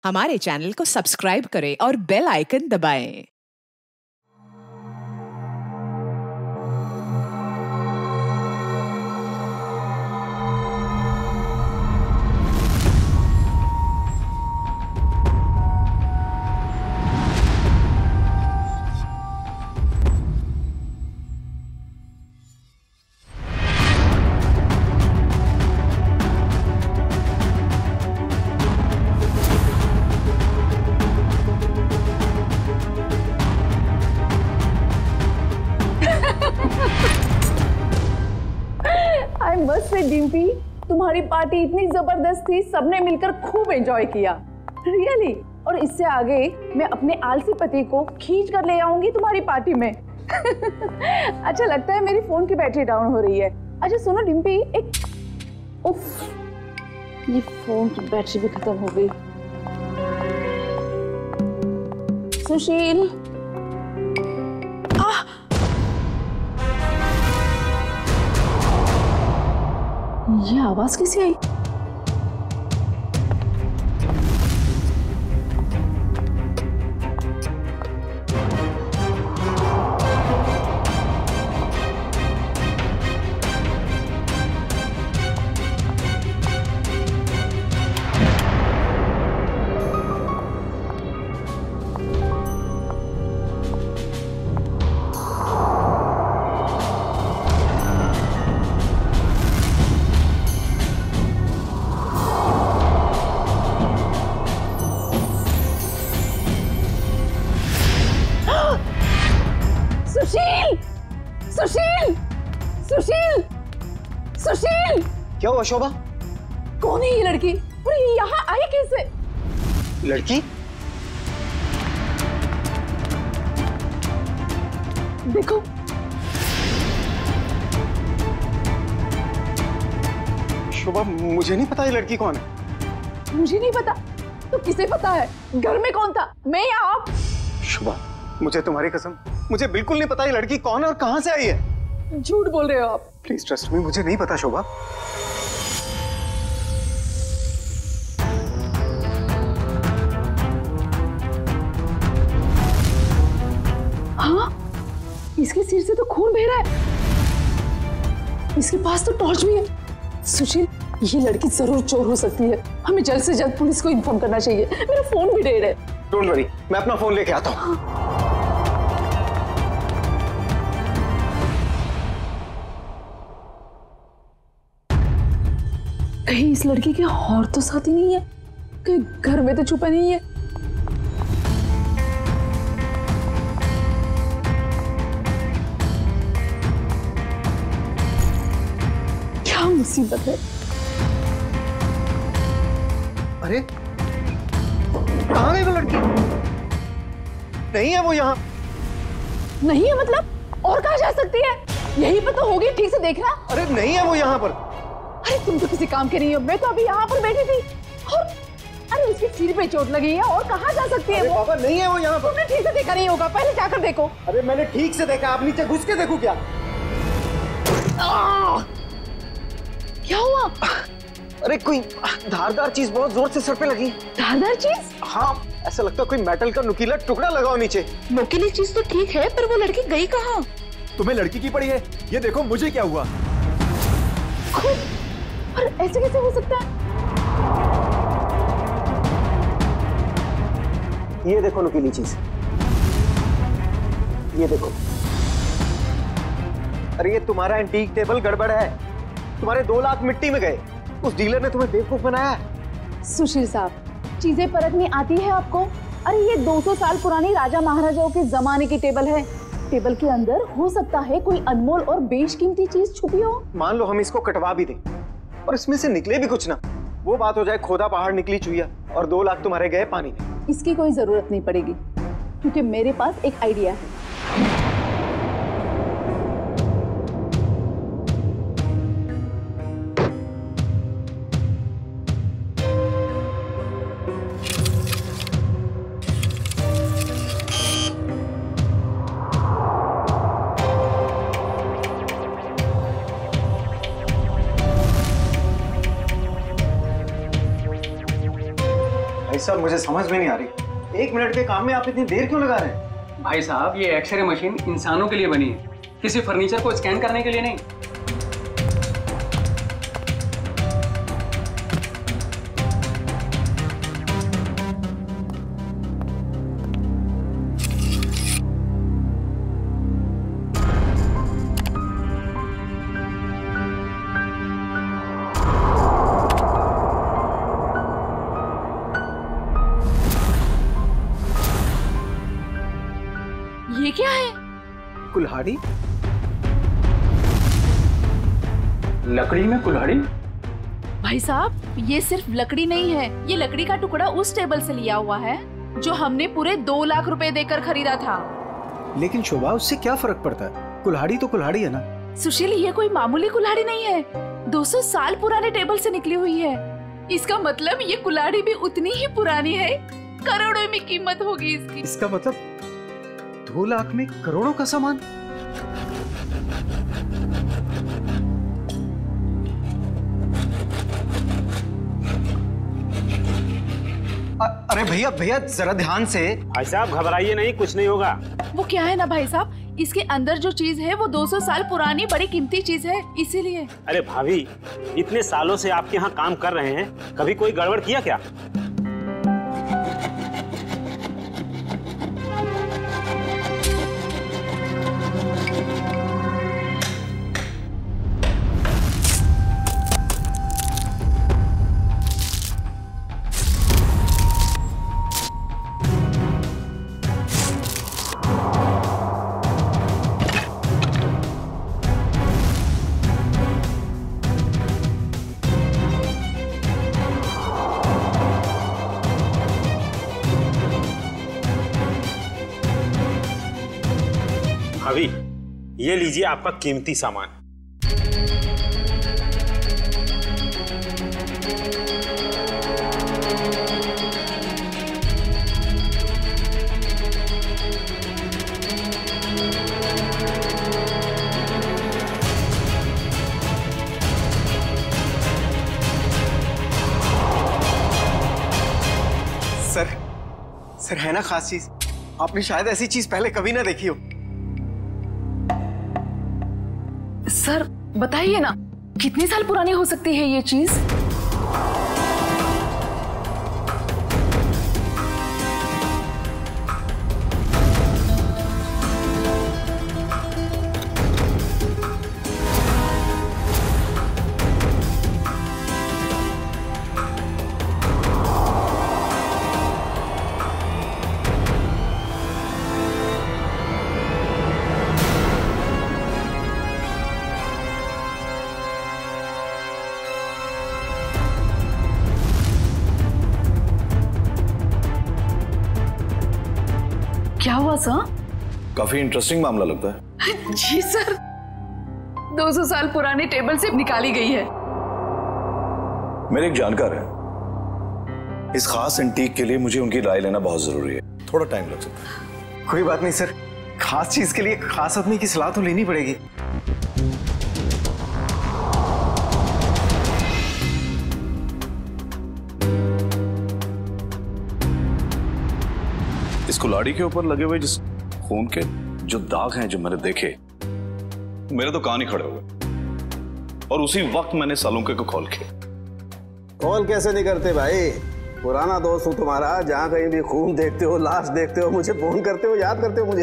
हमारे चैनल को सब्सक्राइब करें और बेल आइकन दबाएं। आई मस्ट से डिम्पी, तुम्हारी पार्टी इतनी जबरदस्त थी, सबने मिलकर खूब एंजॉय किया रियली। और इससे आगे मैं अपने आलसी पति को खींच कर ले आऊंगी तुम्हारी पार्टी में। अच्छा लगता है मेरी फोन की बैटरी डाउन हो रही है। अच्छा सुनो डिम्पी, एक उफ, ये फोन की बैटरी भी खत्म हो गई। सुशील, ये आवाज कैसे आई? सुशील, सुशील, सुशील, सुशील! क्या हुआ शोभा? कौन है ये लड़की? और ये यहाँ आई कैसे? लड़की? देखो, शोभा मुझे नहीं पता ये लड़की कौन है। मुझे नहीं पता तो किसे पता है? घर में कौन था, मैं या आप? शोभा मुझे तुम्हारी कसम, मुझे बिल्कुल नहीं पता ये लड़की कौन है और कहां से आई है। झूठ बोल रहे हो आप। प्लीज ट्रस्ट मी, मुझे नहीं पता शोभा। हाँ, इसके सिर से तो खून बह रहा है। इसके पास तो टॉर्च भी है। सुशील, ये लड़की जरूर चोर हो सकती है। हमें जल्द से जल्द पुलिस को इन्फॉर्म करना चाहिए। मेरा फोन भी डेड है। डोंट वरी, मैं अपना फोन लेके आता हूँ। कहीं इस लड़की के और तो साथी नहीं है? कहीं घर में तो छुपा नहीं है? क्या मुसीबत है? अरे कहाँ गई वो लड़की? नहीं है वो यहाँ। नहीं है मतलब? और कहाँ जा सकती है? यहीं पर तो होगी, ठीक से देखना। अरे नहीं है वो यहाँ पर। अरे तुम तो किसी काम के नहीं हो। मैं तो अभी यहाँ पर बैठी थी और अरे उसके सिर पे चोट लगी है। और कहाँ जा सकती है वो? बाबा नहीं है वो यहाँ पर। तुमने ठीक से देखा नहीं होगा, पहले जाकर देखो। अरे मैंने ठीक से देखा, आप नीचे घुस के देखूं क्या? क्या हुआ? अरे कोई धारदार चीज बहुत जोर से सर पे लगी। धारदार चीज? हाँ, ऐसा लगता है कोई मेटल का नुकीला टुकड़ा लगाओ नीचे। नुकीली चीज तो ठीक है, पर वो लड़की गई कहाँ? तुम्हें लड़की की पड़ी है? ये देखो मुझे क्या हुआ। खुद? पर ऐसे कैसे हो सकता है? ये देखो नुकीली चीज, ये देखो। अरे ये तुम्हारा एंटीक टेबल गड़बड़ है। तुम्हारे 2 लाख मिट्टी में गए। उस डीलर ने तुम्हें बेवकूफ बनाया है। सुशील साहब, चीजें परखनी आती है आपको? अरे ये 200 साल पुरानी राजा महाराजाओं के जमाने की टेबल है। टेबल के अंदर हो सकता है कोई अनमोल और बेशकीमती चीज छुपी हो। मान लो हम इसको कटवा भी दें और इसमें से निकले भी कुछ ना, वो बात हो जाए खोदा पहाड़ निकली चुईया और 2 लाख तुम्हारे गए पानी में। इसकी कोई जरूरत नहीं पड़ेगी, क्योंकि मेरे पास एक आइडिया है। भाई साहब मुझे समझ में नहीं आ रही, 1 मिनट के काम में आप इतनी देर क्यों लगा रहे हैं? भाई साहब ये एक्सरे मशीन इंसानों के लिए बनी है, किसी फर्नीचर को स्कैन करने के लिए नहीं। ये क्या है? कुल्हाड़ी? लकड़ी में कुल्हाड़ी? भाई साहब ये सिर्फ लकड़ी नहीं है, ये लकड़ी का टुकड़ा उस टेबल से लिया हुआ है जो हमने पूरे 2 लाख रुपए देकर खरीदा था। लेकिन शोभा उससे क्या फर्क पड़ता है, कुल्हाड़ी तो कुल्हाड़ी है ना। सुशील ये कोई मामूली कुल्हाड़ी नहीं है, 200 साल पुराने टेबल से निकली हुई है। इसका मतलब ये कुल्हाड़ी भी उतनी ही पुरानी है, करोड़ों में कीमत होगी इसकी। इसका मतलब 2 लाख में करोड़ों का सामान। अरे भैया भैया जरा ध्यान से। भाई साहब घबराइए नहीं, कुछ नहीं होगा। वो क्या है ना भाई साहब, इसके अंदर जो चीज है वो 200 साल पुरानी बड़ी कीमती चीज है, इसीलिए। अरे भाभी, इतने सालों से आपके यहाँ काम कर रहे हैं, कभी कोई गड़बड़ किया क्या? भाभी ये लीजिए आपका कीमती सामान। सर है ना खास चीज, आपने शायद ऐसी चीज पहले कभी ना देखी हो। सर बताइए ना, कितने साल पुरानी हो सकती है ये चीज? क्या हुआ सर? काफी इंटरेस्टिंग मामला लगता है। जी सर, 200 साल पुराने टेबल से निकाली गई है। मेरे एक जानकार है, इस खास एंटीक के लिए मुझे उनकी राय लेना बहुत जरूरी है, थोड़ा टाइम लग सकता है। कोई बात नहीं सर, खास चीज के लिए खास आदमी की सलाह तो लेनी पड़ेगी। इस कुल्हाड़ी के ऊपर लगे हुए जिस खून के जो दाग हैं जो मैंने देखे, मेरे तो कान ही खड़े हो गए। और उसी वक्त मैंने सालुंके को कॉल किया। कॉल कैसे नहीं करते भाई, पुराना दोस्त हूं तुम्हारा, जहां कहीं भी खून देखते हो, लाश देखते हो, मुझे फोन करते हो, याद करते हो मुझे।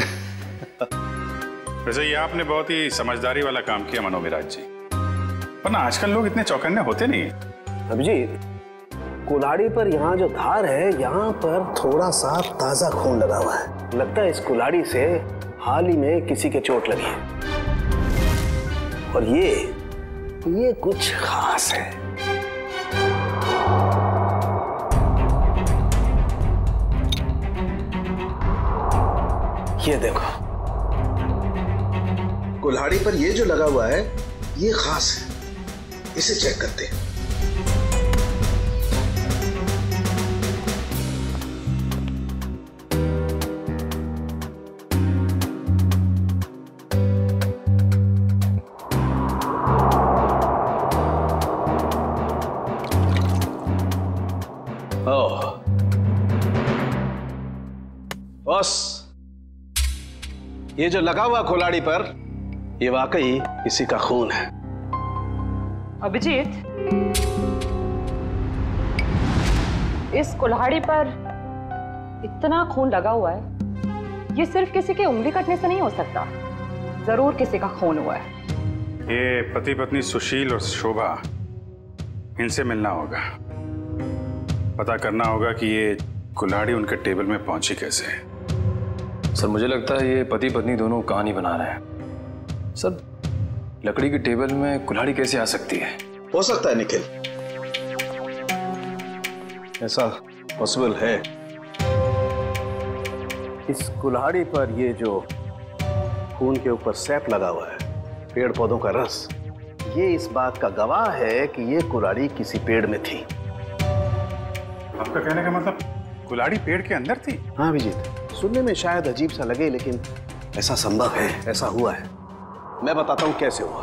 वैसे ये आपने बहुत ही समझदारी वाला काम किया मनोविराज जी, वरना आजकल लोग इतने चौकन्ने होते नहीं। अभिजीत, कुल्हाड़ी पर यहाँ जो धार है, यहाँ पर थोड़ा सा ताजा खून लगा हुआ है। लगता है इस कुल्हाड़ी से हाल ही में किसी के चोट लगी है, और ये कुछ खास है। ये देखो, कुल्हाड़ी पर ये जो लगा हुआ है ये खास है, इसे चेक करते हैं। ओह, बॉस, ये जो लगा हुआ कुल्हाड़ी पर, ये वाकई किसी का खून है। अभिजीत, इस कुल्हाड़ी पर इतना खून लगा हुआ है, ये सिर्फ किसी के उंगली कटने से नहीं हो सकता, जरूर किसी का खून हुआ है। ये पति पत्नी सुशील और शोभा, इनसे मिलना होगा, पता करना होगा कि ये कुल्हाड़ी उनके टेबल में पहुंची कैसे। सर मुझे लगता है ये पति पत्नी दोनों कहानी बना रहे हैं। सर लकड़ी की टेबल में कुल्हाड़ी कैसे आ सकती है? हो सकता है निखिल, ऐसा पॉसिबल है। इस कुल्हाड़ी पर ये जो खून के ऊपर सैप लगा हुआ है, पेड़ पौधों का रस, ये इस बात का गवाह है कि ये कुल्हाड़ी किसी पेड़ में थी। आपका कहने का मतलब कुल्हाड़ी पेड़ के अंदर थी? हाँ अभिजीत, सुनने में शायद अजीब सा लगे, लेकिन ऐसा संभव है, ऐसा हुआ है। मैं बताता हूं कैसे हुआ।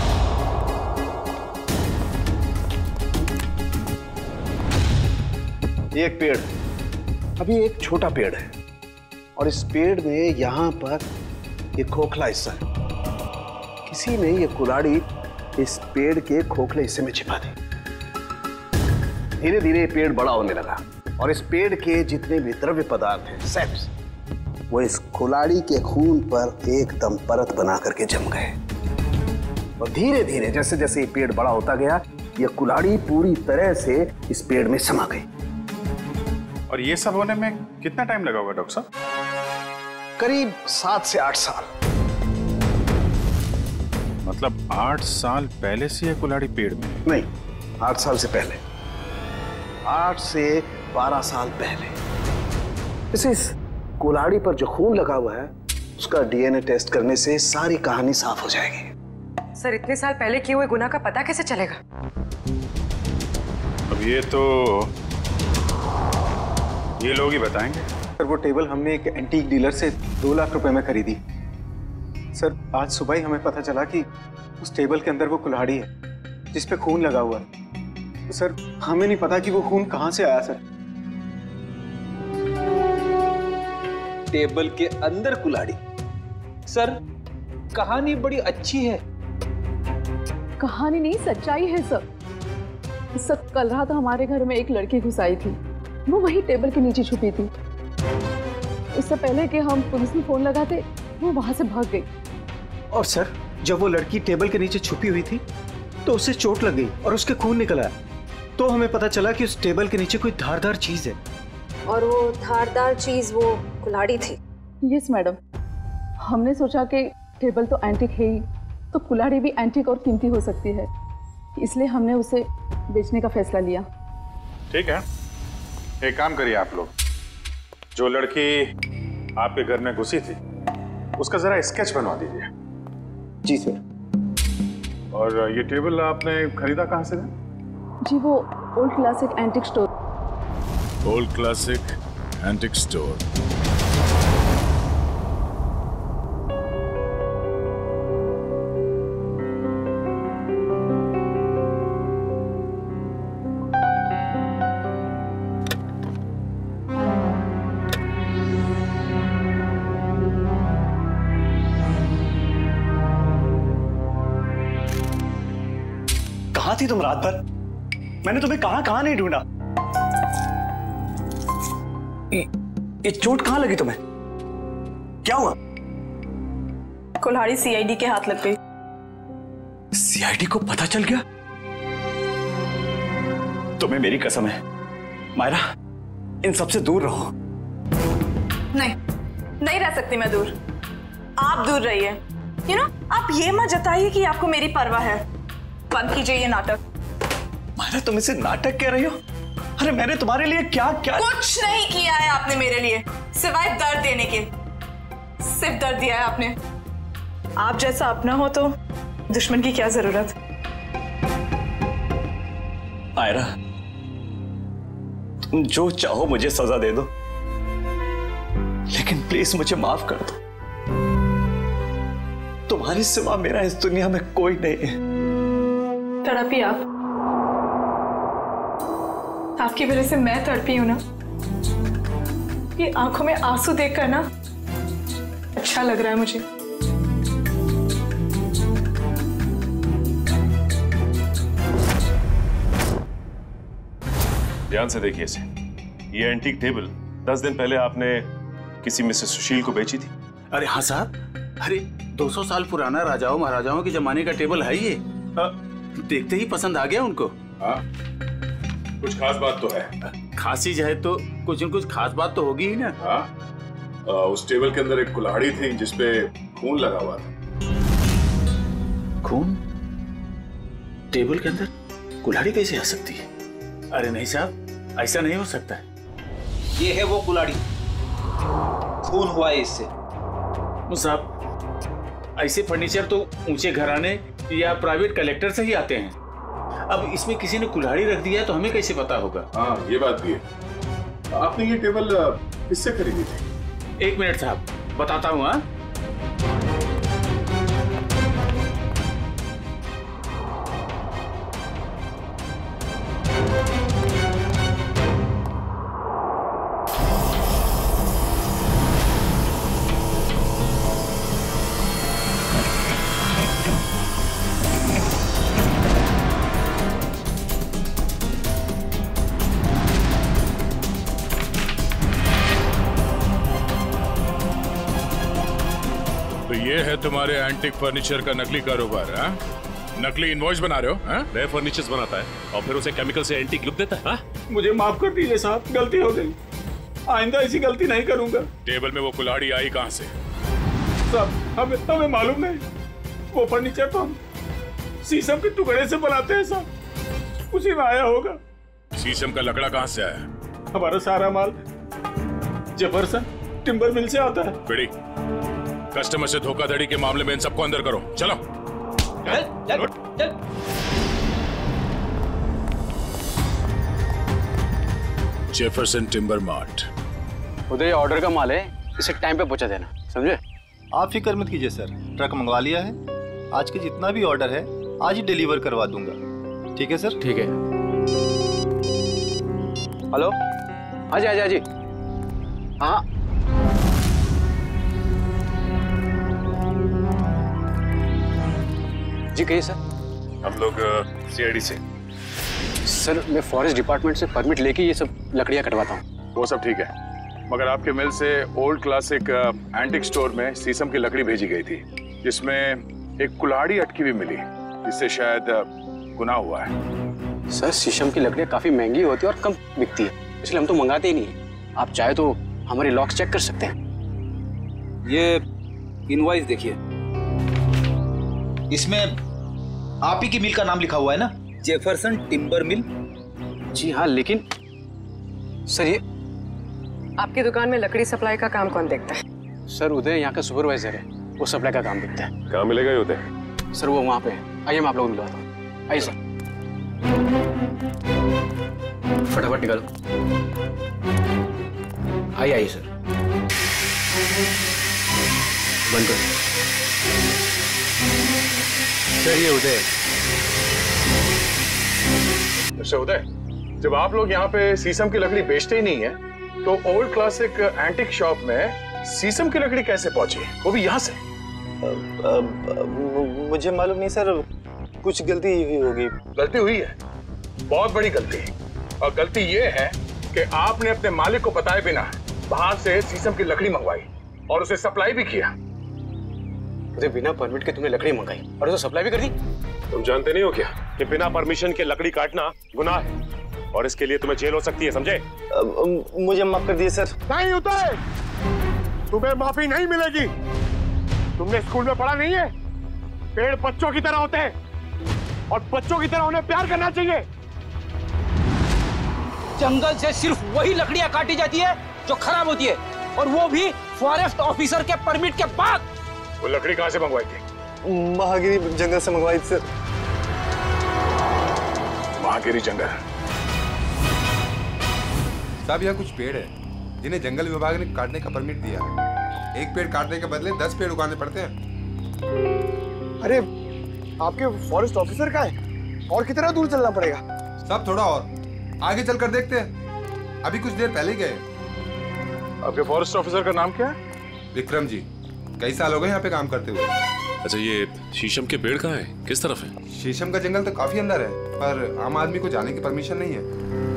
ये एक पेड़, अभी एक छोटा पेड़ है, और इस पेड़ में यहां पर एक खोखला हिस्सा है। किसी ने ये कुल्हाड़ी इस पेड़ के खोखले हिस्से में छिपा दी। धीरे धीरे पेड़ बड़ा होने लगा, और इस पेड़ के जितने भी द्रव्य पदार्थ हैं, सेप्स, वो इस कुल्हाड़ी के खून पर एकदम परत बना करके जम गए। और धीरे धीरे जैसे जैसे ये पेड़ बड़ा होता गया, ये कुल्हाड़ी पूरी तरह से इस पेड़ में समा गई। और ये सब होने में कितना टाइम लगा होगा डॉक्टर साहब? करीब 7 से 8 साल। मतलब 8 साल पहले से ये कुल्हाड़ी पेड़ में? नहीं, 8 साल से पहले, 8 से 12 साल पहले। इस कुल्हाड़ी पर जो खून लगा हुआ है, उसका डीएनए टेस्ट करने से सारी कहानी साफ हो जाएगी। सर इतने साल पहले किए हुए गुनाह का पता कैसे चलेगा? अब ये तो ये लोग ही बताएंगे। सर वो टेबल हमने एक एंटीक डीलर से 2 लाख रुपए में खरीदी। सर आज सुबह ही हमें पता चला कि उस टेबल के अंदर वो कुल्हाड़ी है जिस पे खून लगा हुआ है। तो सर हमें नहीं पता कि वो खून कहां से आया। सर टेबल के अंदर कुल्हाड़ी? सर कहानी बड़ी अच्छी है। कहानी नहीं, सच्चाई है सर। सर कल रात हमारे घर में एक लड़की घुस आई थी, वो वही टेबल के नीचे छुपी थी। इससे पहले कि हम पुलिस में फोन लगाते, वो वहां से भाग गई। और सर जब वो लड़की टेबल के नीचे छुपी हुई थी तो उसे चोट लग गई और उसके खून निकल आया। तो हमें पता चला कि उस टेबल के नीचे कोई धारदार चीज है। और वो धारदार चीज वो कुल्हाड़ी थी। यस मैडम, हमने सोचा कि टेबल तो एंटीक है ही, तो कुल्हाड़ी भी एंटीक और कीमती हो सकती है, इसलिए हमने उसे बेचने का फैसला लिया। ठीक है, एक काम करिए आप लोग, जो लड़की आपके घर में घुसी थी उसका जरा स्केच बनवा दीजिए। जी सर। और ये टेबल आपने खरीदा कहाँ से? जी वो old classic antique store. Old classic antique store. कहाँ थी तुम रात भर? मैंने तुम्हें कहाँ नहीं ढूंढा। ये चोट कहाँ लगी तुम्हें? क्या हुआ? कुल्हाड़ी सीआईडी के हाथ लग गई। सीआईडी को पता चल गया? तुम्हें मेरी कसम है मायरा, इन सबसे दूर रहो। नहीं रह सकती मैं दूर। आप दूर रहिए। आप ये मत जताइए कि आपको मेरी परवाह है। बंद कीजिए ये नाटक। मायरा तुम इसे नाटक कह रही हो? अरे मैंने तुम्हारे लिए क्या कुछ नहीं किया है आपने मेरे लिए, सिवाय दर्द देने के। सिर्फ दर्द दिया है आपने। आप जैसा अपना हो तो दुश्मन की क्या जरूरत। मायरा तुम जो चाहो मुझे सजा दे दो, लेकिन प्लीज मुझे माफ कर दो। तुम्हारे सिवा मेरा इस दुनिया में कोई नहीं है। तड़पी आपकी वजह से मैं तड़पी हूं ना। ये आंखों में आंसू देखकर ना अच्छा लग रहा है मुझे। ध्यान से देखिए इसे। ये एंटीक टेबल 10 दिन पहले आपने किसी मिसेस सुशील को बेची थी। अरे हाँ साहब, अरे 200 साल पुराना राजाओं महाराजाओं के जमाने का टेबल है ये। देखते ही पसंद आ गया उनको। हाँ, कुछ खास बात तो है। खास चीज है तो कुछ न कुछ खास बात तो होगी ही ना। हाँ, उस टेबल के अंदर एक कुल्हाड़ी थी जिसपे खून लगा हुआ था। खून? टेबल के अंदर कुल्हाड़ी कैसे आ सकती है? अरे नहीं साहब, ऐसा नहीं हो सकता है। ये है वो कुल्हाड़ी, खून हुआ है इससे। साहब, ऐसे फर्नीचर तो ऊंचे घराने या प्राइवेट कलेक्टर से ही आते हैं। अब इसमें किसी ने कुल्हाड़ी रख दिया तो हमें कैसे पता होगा? हाँ, ये बात भी है। आपने ये टेबल किससे खरीदी थी? 1 मिनट साहब, बताता हूँ। हाँ, ये है तुम्हारे एंटीक फर्नीचर का नकली कारोबार। हाँ? नकली इनवॉइस बना रहे हो? हाँ? नए फर्नीचर्स बनाता है और फिर उसे केमिकल से एंटीक लुक देता है। हाँ? मुझे माफ कर दीजिए साहब, गलती हो गई। आइंदा ऐसी गलती नहीं करूंगा। टेबल में वो कुल्हाड़ी आई कहाँ से? साहब, हमें मालूम नहीं। वो फर्नीचर तो हम शीशम के टुकड़े से बनाते हैं साहब, उसी में आया होगा। शीशम का लकड़ा कहाँ से आया? हमारा सारा माल जफरसन टिम्बर मिल से आता है। बिड़ी, कस्टमर से धोखाधड़ी के मामले में इन सबको अंदर करो। चलो। चल। Jefferson timber mart. उधर ये ऑर्डर का माल है, इसे टाइम पे पहुंचा देना, समझे? आप फिक्र मत कीजिए सर, ट्रक मंगवा लिया है। आज के जितना भी ऑर्डर है आज ही डिलीवर करवा दूंगा। ठीक है सर? ठीक है। हेलो, हाँ जी। हाँ, जी कहिए सर। हम लोग CID से। सर, मैं फॉरेस्ट डिपार्टमेंट से परमिट लेके ये सब लकड़ियाँ कटवाता हूँ। वो सब ठीक है, मगर आपके मिल से ओल्ड क्लासिक एंटिक स्टोर में शीशम की लकड़ी भेजी गई थी जिसमें एक कुल्हाड़ी अटकी हुई मिली, जिससे शायद गुनाह हुआ है। सर, शीशम की लकड़ियाँ काफी महंगी होती है और कम बिकती है, इसलिए हम तो मंगाते ही नहीं। आप चाहे तो हमारे लॉक्स चेक कर सकते हैं। ये इनवॉइस देखिए, इसमें आप ही की मिल का नाम लिखा हुआ है ना, जेफरसन टिम्बर मिल। जी हाँ, लेकिन सर ये आपकी दुकान में लकड़ी सप्लाई का काम कौन देखता है? सर, उदय यहाँ का सुपरवाइजर है, वो सप्लाई का काम देखता है। कहाँ मिलेगा ये उदय? सर, वो वहाँ पे है। आइए मैं आप लोगों को मिलवाता हूँ। आइए सर, फटाफट निकालो। आइए सर, बंद करो। सर, ये उदय। अच्छा उदय, जब आप लोग यहाँ पे शीशम की लकड़ी बेचते ही नहीं है, तो ओल्ड क्लासिक एंटिक शॉप में शीशम की लकड़ी कैसे पहुंची, वो भी यहाँ से? मुझे मालूम नहीं सर, कुछ गलती हुई होगी। गलती हुई है, बहुत बड़ी गलती है। और गलती ये है कि आपने अपने मालिक को बताए बिना बाहर से शीशम की लकड़ी मंगवाई और उसे सप्लाई भी किया। उदय, बिना परमिट के तुमने लकड़ी मंगाई और उसे सप्लाई भी कर दी। तुम जानते नहीं हो क्या कि बिना परमिशन के लकड़ी काटना गुनाह है और इसके लिए तुम्हें जेल हो सकती है, समझे? मुझे माफ कर दिए सर। नहीं उदय, तुम्हें माफी नहीं मिलेगी। तुमने स्कूल में पढ़ा नहीं है, पेड़ बच्चों की तरह होते हैं और बच्चों की तरह उन्हें प्यार करना चाहिए। जंगल से सिर्फ वही लकड़ियां काटी जाती है जो खराब होती है, और वो भी फॉरेस्ट ऑफिसर के परमिट के बाद। वो लकड़ी कहाँ से मंगवाई थी? महागिरी जंगल से मंगवाई थी सर। महागिरी जंगल? साहब, यहाँ कुछ पेड़ है जिन्हें जंगल विभाग ने काटने का परमिट दिया है। एक पेड़ काटने के बदले 10 पेड़ उगाने पड़ते हैं। अरे, आपके फॉरेस्ट ऑफिसर का है, और कितना दूर चलना पड़ेगा? सब थोड़ा और आगे चलकर देखते हैं, अभी कुछ देर पहले गए। आपके फॉरेस्ट ऑफिसर का नाम क्या है? विक्रम जी। कई साल हो गए यहाँ पे काम करते हुए। अच्छा, ये शीशम के पेड़ कहाँ है? किस तरफ है? शीशम का जंगल तो काफी अंदर है, पर आम आदमी को जाने की परमिशन नहीं है।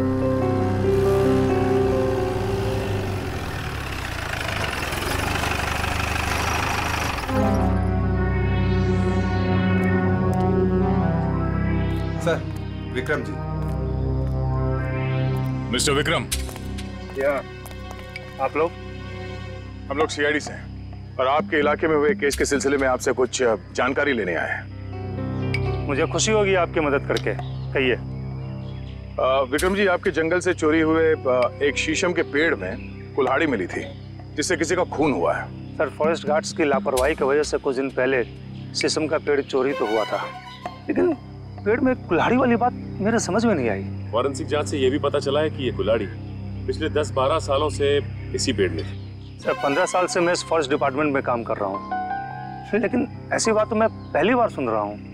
सर, विक्रम जी। मिस्टर विक्रम। क्या आप लोग? हम लोग सीआईडी से हैं और आपके इलाके में हुए केस के सिलसिले में आपसे कुछ जानकारी लेने आए हैं। मुझे खुशी होगी आपकी मदद करके। कहिए। विक्रम जी, आपके जंगल से चोरी हुए एक शीशम के पेड़ में कुल्हाड़ी मिली थी जिससे किसी का खून हुआ है। सर, फॉरेस्ट गार्ड्स की लापरवाही की वजह से कुछ दिन पहले शीशम का पेड़ चोरी तो हुआ था, लेकिन पेड़ में कुल्हाड़ी वाली बात मेरे समझ में नहीं आई। फॉरेंसिक जांच से यह भी पता चला है कि ये कुल्हाड़ी पिछले 10-12 सालों से इसी पेड़ में थी। सर, 15 साल से मैं इस फॉरेस्ट डिपार्टमेंट में काम कर रहा हूँ, लेकिन ऐसी बात तो मैं पहली बार सुन रहा हूँ।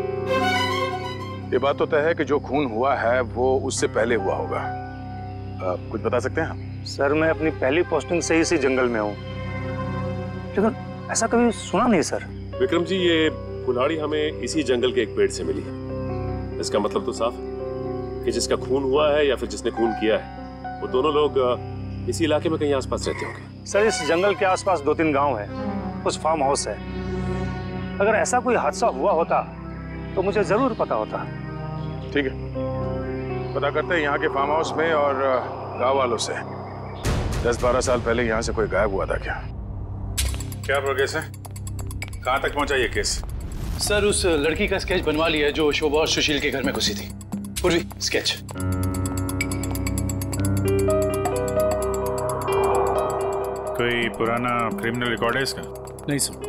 ये बात तो तय है कि जो खून हुआ है वो उससे पहले हुआ होगा। कुछ बता सकते हैं आप? सर, मैं अपनी पहली पोस्टिंग से इसी जंगल में हूँ, लेकिन ऐसा कभी सुना नहीं सर। विक्रम जी, ये कुल्हाड़ी हमें इसी जंगल के एक पेड़ से मिली है। इसका मतलब तो साफ है कि जिसका खून हुआ है या फिर जिसने खून किया है वो दोनों लोग इसी इलाके में कहीं आसपास रहते होंगे। सर, इस जंगल के आसपास 2-3 गांव है, कुछ फार्म हाउस है। अगर ऐसा कोई हादसा हुआ होता तो मुझे जरूर पता होता। ठीक है, पता करते हैं यहाँ के फार्म हाउस में और गांव वालों से। 10-12 साल पहले यहाँ से कोई गायब हुआ था क्या? क्या प्रोग्रेस है? कहाँ तक पहुँचा ये केस? सर, उस लड़की का स्केच बनवा लिया है जो शोभा और सुशील के घर में घुसी थी। पूर्वी, स्केच। कोई पुराना क्रिमिनल रिकॉर्ड है इसका? नहीं सर।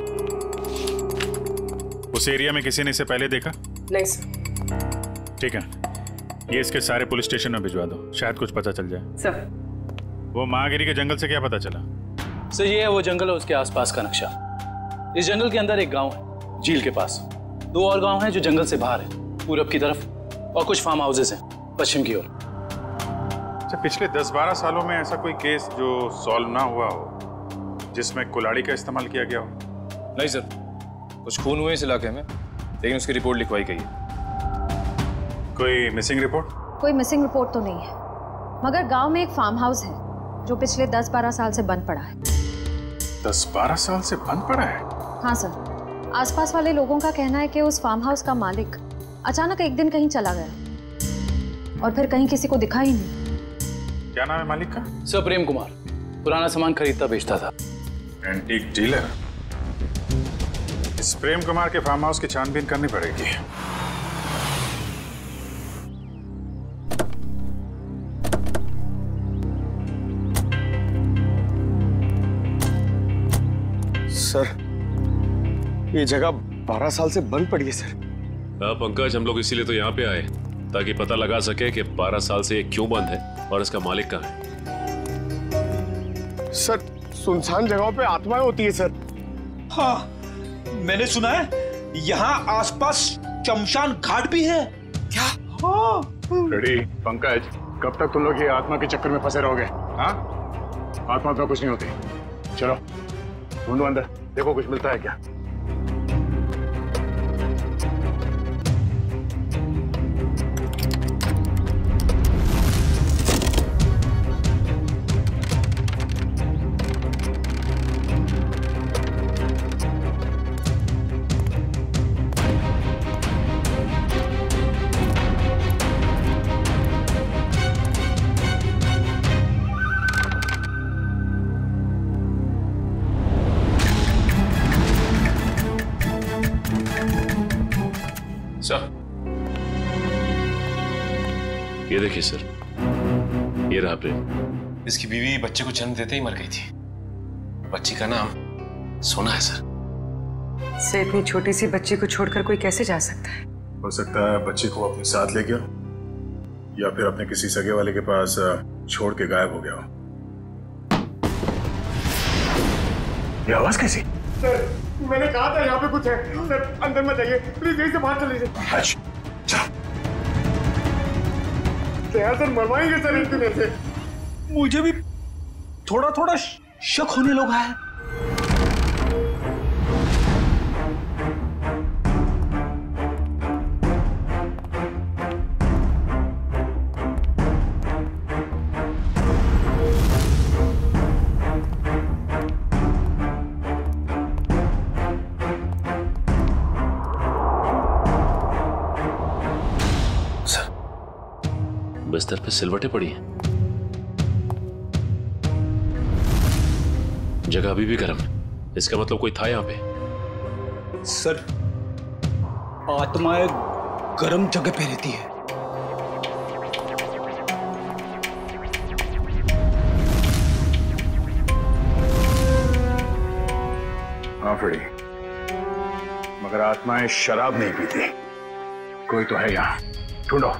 उस एरिया में किसी ने इसे पहले देखा? नहीं सर। ठीक है, ये इसके सारे पुलिस स्टेशन में भिजवा दो, शायद कुछ पता चल जाए। सर। वो महागिरी के जंगल से क्या पता चला? सर, ये है वो जंगल और उसके आसपास का नक्शा। इस जंगल के अंदर एक गांव है झील के पास, 2 और गांव हैं जो जंगल से बाहर है, पूरब की तरफ, और कुछ फार्म हाउसेस हैं पश्चिम की ओर। अच्छा, पिछले 10-12 सालों में ऐसा कोई केस जो सॉल्व ना हुआ हो जिसमें कुल्हाड़ी का इस्तेमाल किया गया हो? नहीं सर, कुछ खून हुए इस इलाके में, लेकिन उसकी रिपोर्ट लिखवाई गई है। कोई मिसिंग रिपोर्ट? कोई मिसिंग रिपोर्ट तो नहीं है, मगर गांव में एक फार्म हाउस है जो पिछले 10-12 साल से बंद पड़ा है। 10-12 साल से बंद पड़ा है? हाँ सर, आसपास वाले लोगों का कहना है कि उस फार्म हाउस का मालिक अचानक एक दिन कहीं चला गया और फिर कहीं किसी को दिखा ही नहीं। क्या नाम है मालिक का? सर, प्रेम कुमार। पुराना सामान खरीदता बेचता था। Antique dealer? इस प्रेम कुमार के फार्म हाउस की छानबीन करनी पड़ेगी। सर, ये जगह 12 साल से बंद पड़ी है सर। हाँ पंकज, हम लोग इसीलिए तो यहाँ पे आए ताकि पता लगा सके कि 12 साल से ये क्यों बंद है और इसका मालिक कहाँ है। सर, सुनसान जगहों पे आत्माएं होती है सर। हाँ, मैंने सुना है यहाँ आसपास शमशान घाट भी है। क्या? हाँ। रेडी पंकज, कब तक तुम लोग ये आत्मा के चक्कर में फंसे रहोगे? हाँ, आत्मा तो कुछ नहीं होती। चलो ढूंढो अंदर, देखो कुछ मिलता है क्या। ये देखिए सर, ये रहा प्रेम। इसकी बीवी बच्चे को जन्म देते ही मर गई थी। बच्ची का नाम सोना है सर। से इतनी छोटी सी बच्ची को छोड़कर कोई कैसे जा सकता है? हो सकता है बच्ची को अपने साथ ले गया या फिर अपने किसी सगे वाले के पास छोड़ के गायब हो गया हो। ये आवाज कैसी? सर, मैंने कहा था यहाँ पे कुछ है। सर, अंदर मत जाइए प्लीज, यहीं से बाहर चले जाइए। सर, मरवाएंगे सर एक दिन ऐसे। मुझे भी थोड़ा थोड़ा शक होने लगा है। बिस्तर पे सिलवटें पड़ी हैं। जगह अभी भी गर्म है, इसका मतलब कोई था यहां पे। सर, आत्माएं गर्म जगह पे रहती है। हाँ फ्रेडी, मगर आत्माएं शराब नहीं पीती। कोई तो है यहां, ढूंढो।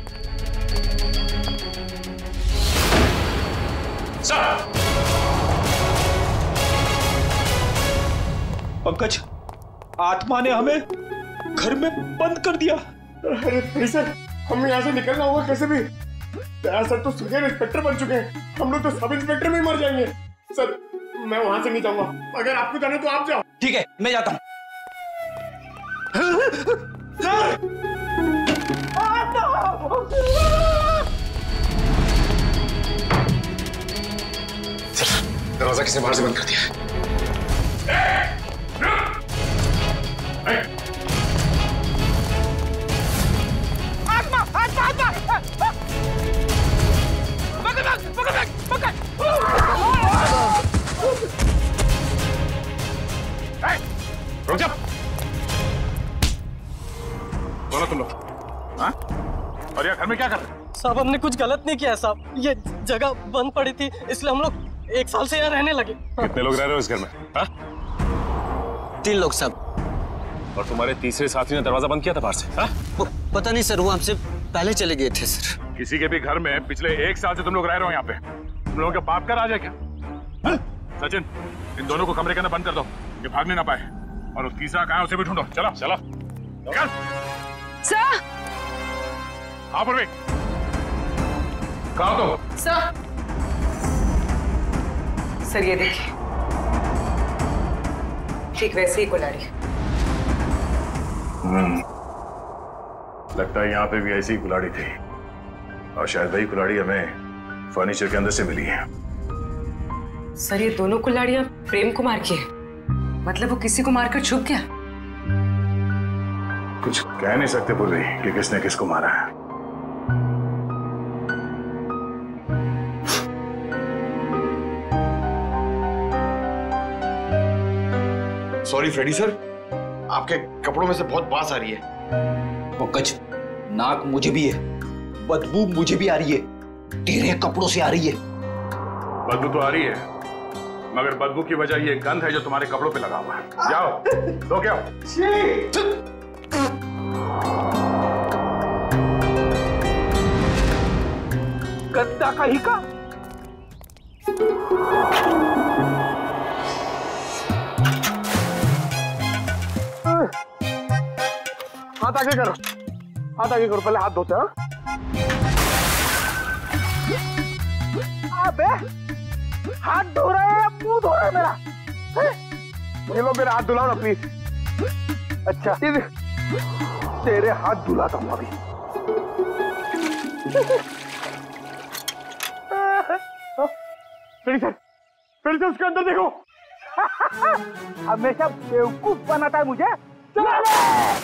पंकज, आत्मा ने हमें घर में बंद कर दिया। अरे सर, हमें यहाँ से निकलना होगा कैसे भी। सर तो सीनियर इंस्पेक्टर बन चुके हैं, हम लोग तो सब इंस्पेक्टर में मर जाएंगे। सर मैं वहां से नहीं जाऊंगा, अगर आपको जाना तो आप जाओ। ठीक है, मैं जाता हूँ। दरवाजा किसने बाहर से बंद कर दिया है? आत्मा, आत्मा, आत्मा! पकड़! रुक जा! बोलो तुम लोग, हाँ? और यार घर में क्या कर रहे? साहब हमने कुछ गलत नहीं किया साहब, ये जगह बंद पड़ी थी इसलिए हम लोग 1 साल से यहाँ रहने लगे। कितने लोग रह रहे हो इस घर में? हाँ? 3 लोग सब। और तुम्हारे तीसरे साथी ने दरवाजा बंद किया था बाहर से? हाँ? पता नहीं सर, वो हमसे पहले चले गए थे सर। किसी के भी घर में पिछले 1 साल से तुम लोग रह रहे हो यहाँ पे, तुम लोगों के बाप का राज है क्या? हाँ? सचिन, इन दोनों को कमरे के अंदर बंद कर दो, ये भागने ना पाए। और वो तीसरा कहाँ है उसे भी ढूंढो। चलो चलो निकल। सर! हाँ पूर्वी, कहाँ हो तुम? सर ये देखिए, ठीक वैसे ही कुल्हाड़ी। लगता है यहाँ पे भी ऐसी ही कुल्हाड़ी थी, और शायद वही कुल्हाड़ी हमें फर्नीचर के अंदर से मिली है। सर ये दोनों कुल्हाड़ियां प्रेम कुमार की है, मतलब वो किसी को मारकर छुप गया। कुछ कह नहीं सकते पूर्वी कि किसने किसको मारा है। सॉरी फ्रेडी सर, आपके कपड़ों में से बहुत बास आ रही है। पंकज, नाक मुझे भी है, बदबू मुझे भी आ रही है, तेरे कपड़ों से आ रही है। बदबू तो आ रही है, मगर बदबू की वजह ये गंध है जो तुम्हारे कपड़ों पे लगा हुआ है। जाओ धो के आओ। गद्दा का ही का। हाथ आगे करो, हाथ आगे करो, पहले हाथ धोते हैं। अबे हाथ धो रहा है या मुंह धो रहा है मेरा? ये लो मेरा हाथ धुलाओ ना प्लीज। अच्छा तेरे हाथ धुलाता हूँ अभी। फिर से उसके अंदर देखो। हमेशा बेवकूफ बनाता है मुझे। चलो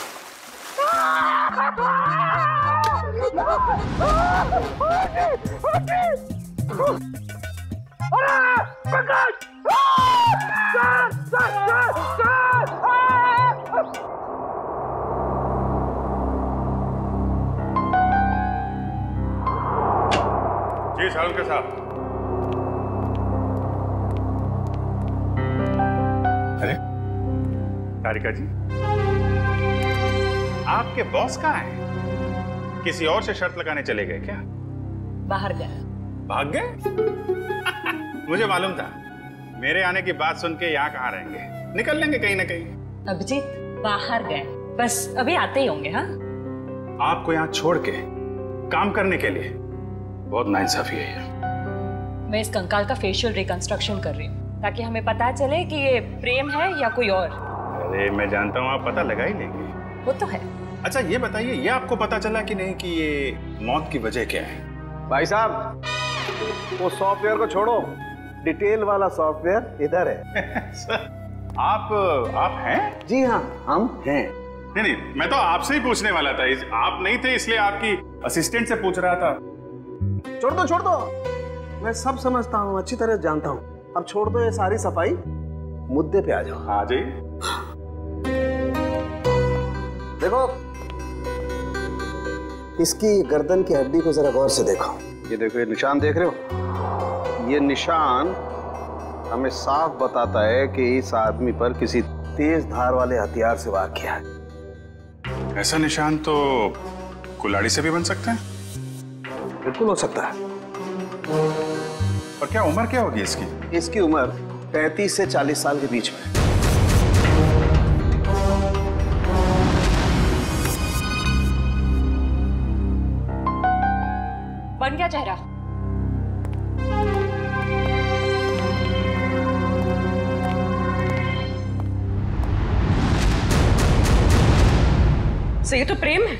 जी साहब के साथ। अरे तारिका जी, आपके बॉस कहाँ हैं? किसी और से शर्त लगाने चले गए क्या? बाहर गए। भाग गए? मुझे मालूम था, मेरे आने की बात सुन के यहाँ कहाँ रहेंगे, निकल लेंगे कहीं ना कहीं। अभिजीत बाहर गए, बस अभी आते ही होंगे। हाँ, आपको यहाँ छोड़ के काम करने के लिए बहुत नाइंसाफी है ये। मैं इस कंकाल का फेशियल रिकंस्ट्रक्शन कर रही हूँ ताकि हमें पता चले कि ये प्रेम है या कोई और। अरे मैं जानता हूँ आप पता लगा ही लेंगे। वो तो है। अच्छा ये बताइए, ये आपको पता चला कि नहीं कि ये मौत की वजह क्या है? भाई साहब, वो सॉफ्टवेयर को छोड़ो, डिटेल वाला सॉफ्टवेयर इधर है। सर, आप हैं? जी हाँ, हम हैं। नहीं, मैं तो आपसे ही पूछने वाला था। आप नहीं थे इसलिए आपकी असिस्टेंट से पूछ रहा था। छोड़ दो, मैं सब समझता हूँ, अच्छी तरह जानता हूँ। अब छोड़ दो ये सारी सफाई, मुद्दे पे आ जाओ। आ जाइए। देखो, इसकी गर्दन की हड्डी को जरा गौर से देखो। ये देखो, ये निशान देख रहे हो? ये निशान हमें साफ बताता है कि इस आदमी पर किसी तेज धार वाले हथियार से वार किया है। ऐसा निशान तो कुल्हाड़ी से भी बन सकता है? बिल्कुल हो सकता है। और क्या उम्र क्या होगी इसकी? इसकी उम्र 35 से 40 साल के बीच में। बन गया चेहरा? सो ये तो प्रेम है।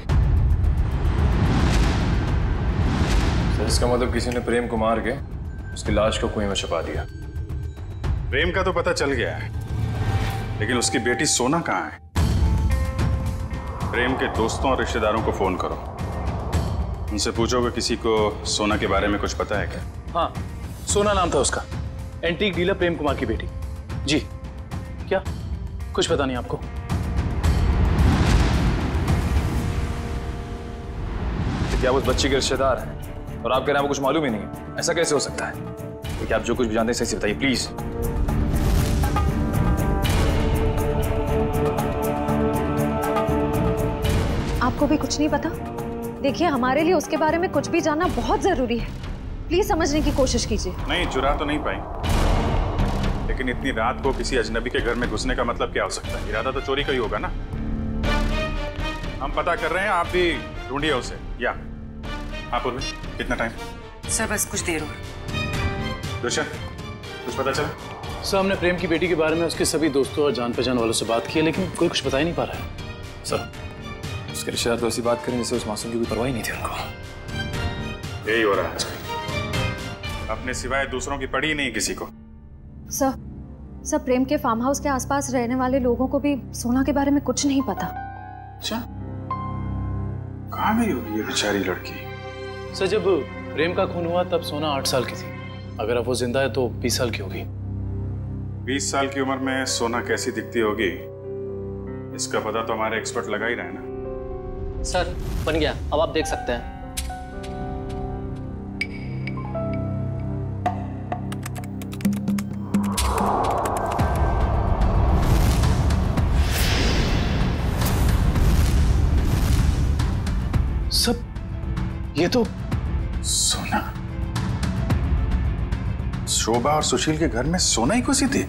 सर इसका मतलब किसी ने प्रेम को मार के उसकी लाश को कुएं में छुपा दिया। प्रेम का तो पता चल गया है, लेकिन उसकी बेटी सोना कहाँ है? प्रेम के दोस्तों और रिश्तेदारों को फोन करो, उनसे पूछोगे किसी को सोना के बारे में कुछ पता है क्या? हाँ, सोना नाम था उसका, एंटीक डीलर प्रेम कुमार की बेटी। जी क्या कुछ पता नहीं आपको? क्या वो उस बच्ची के रिश्तेदार हैं और आप कह रहे हैं आपको कुछ मालूम ही नहीं है? ऐसा कैसे हो सकता है? क्योंकि आप जो कुछ भी जानते हैं सही से बताइए प्लीज। आपको भी कुछ नहीं पता? देखिए, हमारे लिए उसके बारे में कुछ भी जानना बहुत जरूरी है। प्लीज समझने की कोशिश कीजिए। नहीं, चुरा तो नहीं पाई, लेकिन इतनी रात को किसी अजनबी के घर में घुसने का मतलब क्या हो सकता है? इरादा तो चोरी का ही होगा ना। हम पता कर रहे हैं, आप भी ढूंढिए उसे। या आप उर्वी, कितना टाइम? सर बस कुछ देर हुआ। दुष्यंत, कुछ पता चला? सर हमने प्रेम की बेटी के बारे में उसके सभी दोस्तों और जान पहचान वालों से बात की है, लेकिन कोई कुछ बता ही नहीं पा रहा है। सर उसके रिश्तेदार तो ऐसी बात करें जैसे उस मासूम की कोई परवाह ही नहीं थी उनको। यही हो रहा है आजकल, अपने सिवाय दूसरों की पड़ी ही नहीं किसी को। सर प्रेम के फार्म हाउस के आसपास रहने वाले लोगों को भी सोना के बारे में कुछ नहीं पता। अच्छा, कहाँ गई होगी ये बेचारी लड़की? सर जब प्रेम का खून हुआ तब सोना 8 साल की थी। अगर अब वो जिंदा है तो 20 साल की होगी। 20 साल की उम्र में सोना कैसी दिखती होगी, इसका पता तो हमारे एक्सपर्ट लगा ही रहे ना। सर बन गया, अब आप देख सकते हैं। सब ये तो सोना, शोभा और सुशील के घर में सोना ही घुसी थी।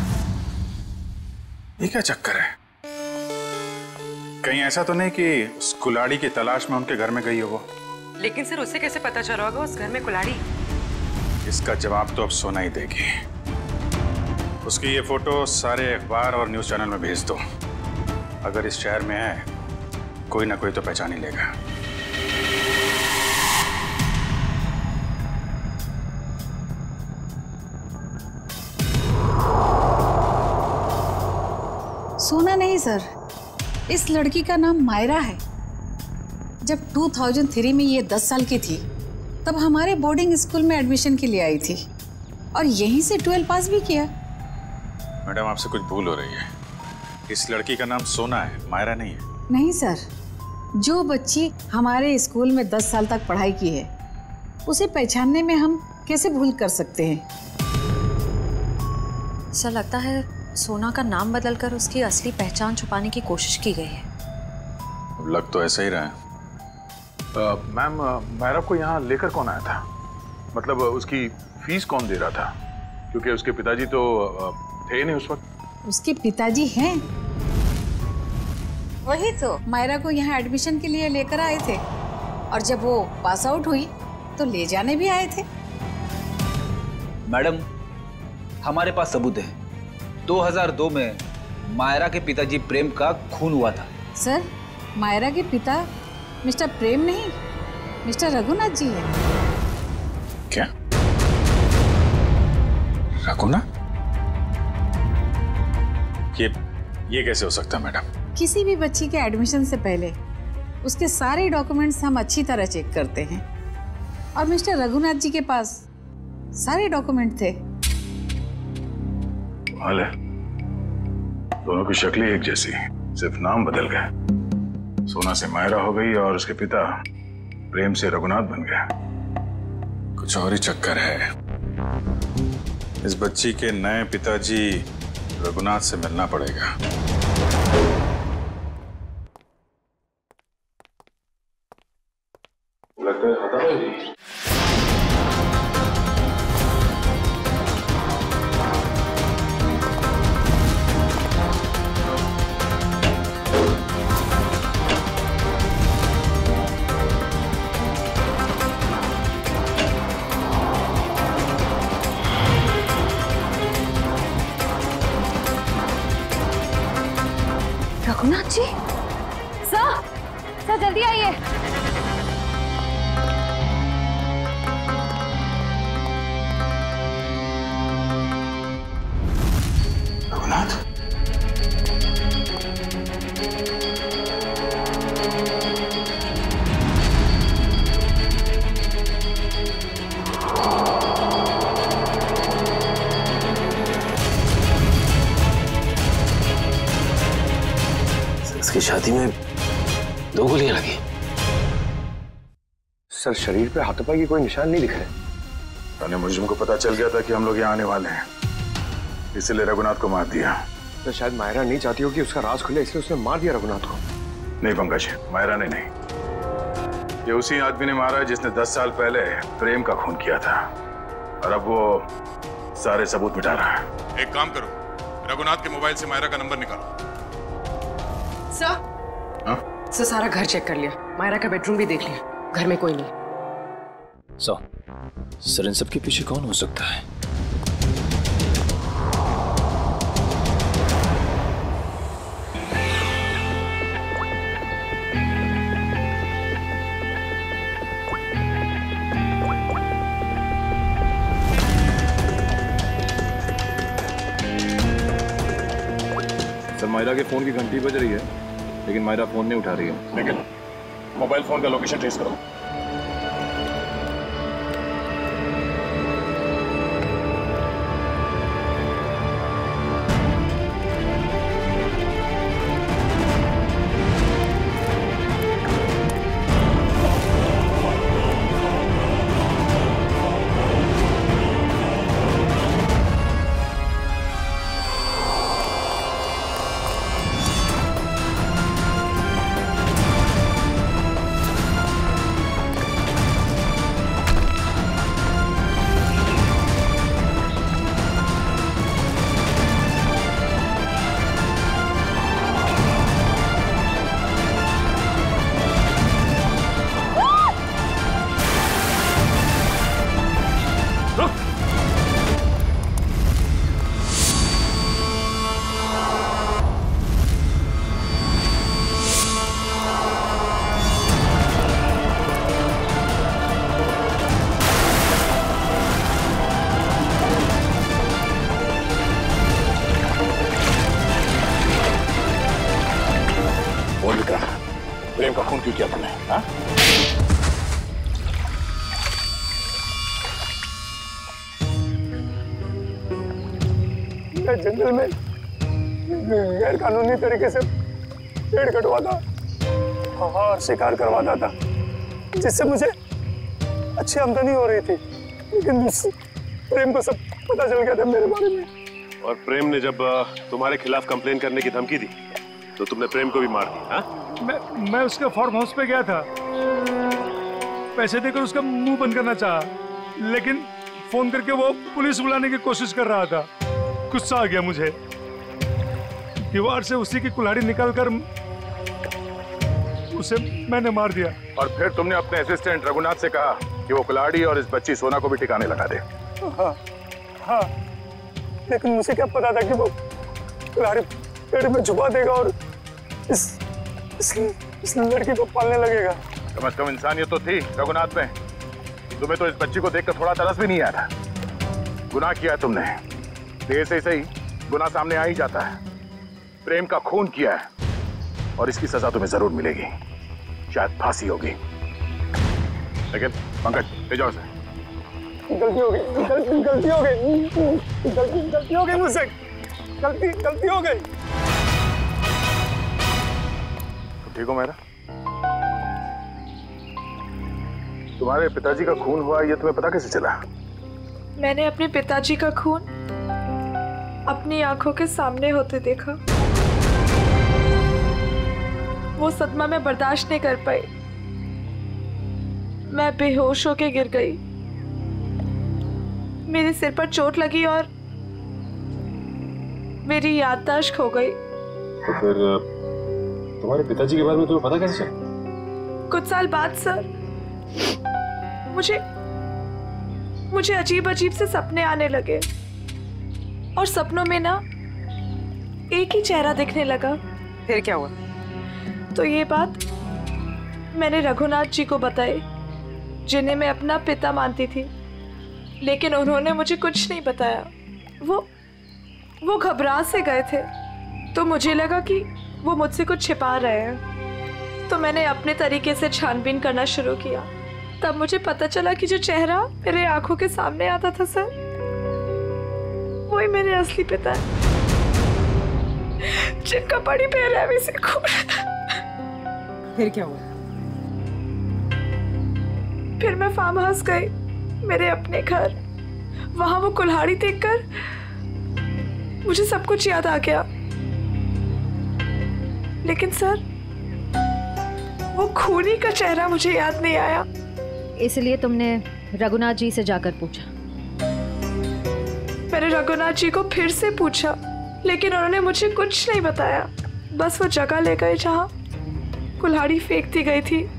ये क्या चक्कर है? कहीं ऐसा तो नहीं कि उस कुल्हाड़ी की तलाश में उनके घर में गई हो वो? लेकिन सर उसे कैसे पता चला होगा उस घर में कुल्हाड़ी? इसका जवाब तो अब सोना ही देगी। उसकी ये फोटो सारे अखबार और न्यूज चैनल में भेज दो। अगर इस शहर में है कोई ना कोई तो पहचान ही लेगा। सोना नहीं सर, इस लड़की का नाम मायरा है। जब 2003 में ये 10 साल की थी तब हमारे बोर्डिंग स्कूल में एडमिशन के लिए आई थी और यहीं से 12 पास भी किया। मैडम आपसे कुछ भूल हो रही है। इस लड़की का नाम सोना है, मायरा नहीं है। नहीं सर, जो बच्ची हमारे स्कूल में 10 साल तक पढ़ाई की है उसे पहचानने में हम कैसे भूल कर सकते हैं? सर लगता है सोना का नाम बदलकर उसकी असली पहचान छुपाने की कोशिश की गई है। लग तो ऐसा ही रहा है। मैम, मायरा को यहाँ लेकर कौन आया था? मतलब उसकी फीस कौन दे रहा था? क्योंकि उसके पिताजी तो थे नहीं उस वक्त। उसके पिताजी हैं, वही तो मायरा को यहाँ एडमिशन के लिए लेकर आए थे और जब वो पास आउट हुई तो ले जाने भी आए थे। मैडम, हमारे पास सबूत है। 2002 में मायरा के पिताजी प्रेम का खून हुआ था। सर, मायरा के पिता मिस्टर प्रेम नहीं, मिस्टर रघुनाथ जी है। क्या? रघुनाथ? ये कैसे हो सकता है मैडम? किसी भी बच्ची के एडमिशन से पहले उसके सारे डॉक्यूमेंट्स हम अच्छी तरह चेक करते हैं और मिस्टर रघुनाथ जी के पास सारे डॉक्यूमेंट थे। हाल है, दोनों की शक्लें एक जैसी, सिर्फ नाम बदल गए। सोना से मायरा हो गई और उसके पिता प्रेम से रघुनाथ बन गया। कुछ और ही चक्कर है। इस बच्ची के नए पिताजी रघुनाथ से मिलना पड़ेगा। लगता है खत्म है जी। रघुनाथ जी, सर जल्दी आइए। रघुनाथ, इसकी छाती में 2 गोलियां लगी। सर, शरीर पे हाथापाई की कोई निशान नहीं दिख रहे। थाने मुझे को पता चल गया था कि हम लोग यहाँ आने वाले हैं, इसलिए रघुनाथ को मार दिया। तो शायद मायरा नहीं चाहती हो कि उसका राज खुले, इसलिए उसने मार दिया रघुनाथ को। नहीं पंकज, मायरा ने नहीं। ये उसी आदमी ने मारा है जिसने 10 साल पहले प्रेम का खून किया था, और अब वो सारे सबूत मिटा रहा है। एक काम करो, रघुनाथ के मोबाइल से मायरा का नंबर निकालो। सर, सारा घर चेक कर लिया, मायरा का बेडरूम भी देख लिया, घर में कोई नहीं। सर, इन सब के पीछे कौन हो सकता है? सर, मायरा के फोन की घंटी बज रही है, लेकिन मायरा फोन नहीं उठा रही है। लेकिन मोबाइल फोन का लोकेशन ट्रेस करो। प्रेम का खून क्यों किया तुमने? हाँ? मैं जंगल में गैर कानूनी तरीके से पेड़ कटवाता और शिकार करवाता था, जिससे मुझे अच्छी आमदनी हो रही थी। लेकिन प्रेम को सब पता चल गया था मेरे बारे में। और प्रेम ने जब तुम्हारे खिलाफ कंप्लेन करने की धमकी दी तो तुमने प्रेम को भी मार दिया? मैं उसके फार्म हाउस पे गया था, पैसे देकर उसका मुंह बंद करना चाहा, लेकिन फोन करके वो पुलिस बुलाने की कोशिश कर रहा था। गुस्सा आ गया मुझे, दीवार से उसी की कुल्हाड़ी निकालकर उसे मैंने मार दिया। और फिर तुमने अपने असिस्टेंट रघुनाथ से कहा कि वो कुल्हाड़ी और इस बच्ची सोना को भी ठिकाने लगा दे। हाँ, हाँ, लेकिन मुझे क्या पता था कि वो कुल्हाड़ी पेट में छुपा देगा और इस लड़की को पालने लगेगा। कम से कम इंसानियत तो थी रघुनाथ में। तुम्हें तो इस बच्ची को देखकर थोड़ा तरस भी नहीं आया था। गुनाह किया है तुमने, देर से सही गुनाह सामने आ ही जाता है। प्रेम का खून किया है और इसकी सजा तुम्हें जरूर मिलेगी, शायद फांसी होगी। लेकिन पंकज ले जाओ इसे। गलती हो गई, गलती हो गई, गलती हो गई मुझसे, गलती हो गई। ठीक हो मेरा? तुम्हारे पिताजी का खून हुआ ये तुम्हें पता कैसे चला? मैंने अपने पिताजी का खून अपनी आंखों के सामने होते देखा। वो सदमा में बर्दाश्त नहीं कर पाई, मैं बेहोश होके गिर गई। मेरे सिर पर चोट लगी और मेरी याददाश्त खो गई। तो फिर तुम्हारे पिताजी के बारे में तुम्हें पता कैसे चला? कुछ साल बाद सर मुझे अजीब अजीब से सपने आने लगे और सपनों में ना एक ही चेहरा दिखने लगा। फिर क्या हुआ? तो ये बात मैंने रघुनाथ जी को बताई, जिन्हें मैं अपना पिता मानती थी, लेकिन उन्होंने मुझे कुछ नहीं बताया। वो घबरा से गए थे, तो मुझे लगा कि वो मुझसे कुछ छिपा रहे हैं। तो मैंने अपने तरीके से छानबीन करना शुरू किया। तब मुझे पता चला कि जो चेहरा मेरे आंखों के सामने आता था सर, वही मेरे असली पिता है, जिनका बड़ी बेरहमी से खून। फिर क्या हुआ? फिर मैं फार्म हाउस गई, मेरे अपने घर। वहां वो कुल्हाड़ी देखकर मुझे सब कुछ याद आ गया। लेकिन सर वो खूनी का चेहरा मुझे याद नहीं आया। इसलिए तुमने रघुनाथ जी से जाकर पूछा? मैंने रघुनाथ जी को फिर से पूछा, लेकिन उन्होंने मुझे कुछ नहीं बताया। बस वो जगह ले गए जहां कुल्हाड़ी फेंक दी गई थी।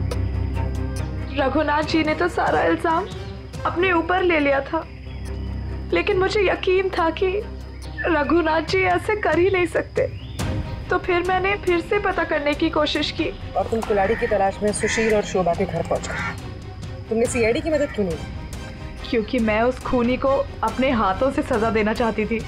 रघुनाथ जी ने तो सारा इल्जाम अपने ऊपर ले लिया था, लेकिन मुझे यकीन था कि रघुनाथ जी ऐसे कर ही नहीं सकते। तो फिर मैंने फिर से पता करने की कोशिश की। और तुम कुल्हाड़ी की तलाश में सुशील और शोभा के घर पहुंचे। तुमने सीआईडी की मदद क्यों नहीं? क्योंकि मैं उस खूनी को अपने हाथों से सजा देना चाहती थी।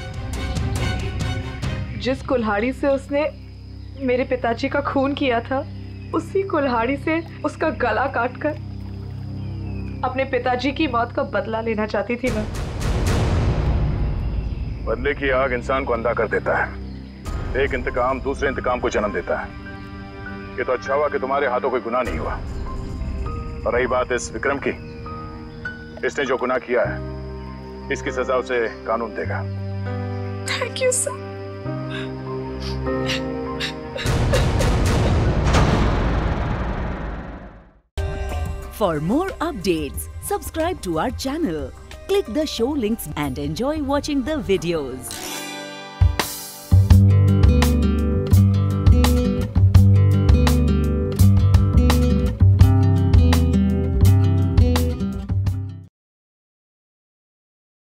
जिस कुल्हाड़ी से उसने मेरे पिताजी का खून किया था, उसी कुल्हाड़ी से उसका गला काटकर अपने पिताजी की मौत का बदला लेना चाहती थी मैं। बदले की आग इंसान को अंधा कर देता है। एक इंतकाम दूसरे इंतकाम को जन्म देता है। ये तो अच्छा हुआ कि तुम्हारे हाथों कोई गुनाह नहीं हुआ। और रही बात इस विक्रम की, इसने जो गुनाह किया है, इसकी सजा उसे कानून देगा। Thank you sir. For more updates, subscribe to our channel, click the show links and enjoy watching the videos.